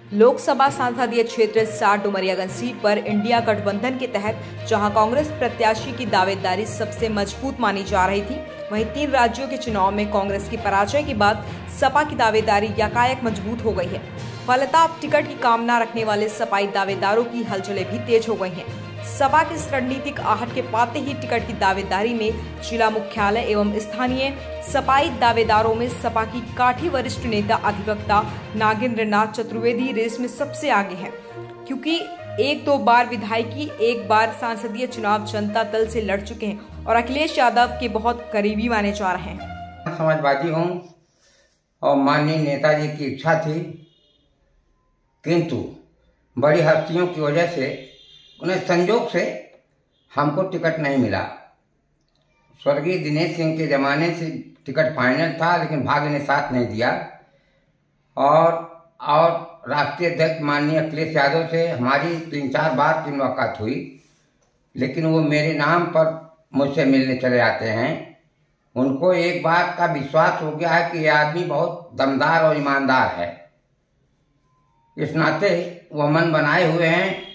लोकसभा संसदीय क्षेत्र 60 डुमरियागंज सीट पर इंडिया गठबंधन के तहत जहां कांग्रेस प्रत्याशी की दावेदारी सबसे मजबूत मानी जा रही थी, वहीं 3 राज्यों के चुनाव में कांग्रेस की पराजय के बाद सपा की दावेदारी यकायक मजबूत हो गई है। फलतः अब टिकट की कामना रखने वाले सपाई दावेदारों की हलचलें भी तेज हो गई हैं। सपा की इस रणनीतिक आहट के पाते ही टिकट की दावेदारी में जिला मुख्यालय एवं स्थानीय सपाई दावेदारों में सपा की काठी वरिष्ठ नेता अधिवक्ता नागेंद्र नाथ चतुर्वेदी रेस में सबसे आगे हैं, क्योंकि 1-2 बार विधायकी, 1 बार सांसदीय चुनाव जनता दल से लड़ चुके हैं और अखिलेश यादव के बहुत करीबी माने जा रहे हैं। समाजवादी हूँ और माननीय नेताजी की इच्छा थी, किंतु बड़ी हस्तियों की वजह से उन्हें संजोग से हमको टिकट नहीं मिला। स्वर्गीय दिनेश सिंह के ज़माने से टिकट फाइनल था, लेकिन भाग्य ने साथ नहीं दिया। और राष्ट्रीय अध्यक्ष माननीय अखिलेश यादव से हमारी 3-4 बार की मुलाकात हुई, लेकिन वो मेरे नाम पर मुझसे मिलने चले आते हैं। उनको एक बात का विश्वास हो गया है कि यह आदमी बहुत दमदार और ईमानदार है। इस नाते वो मन बनाए हुए हैं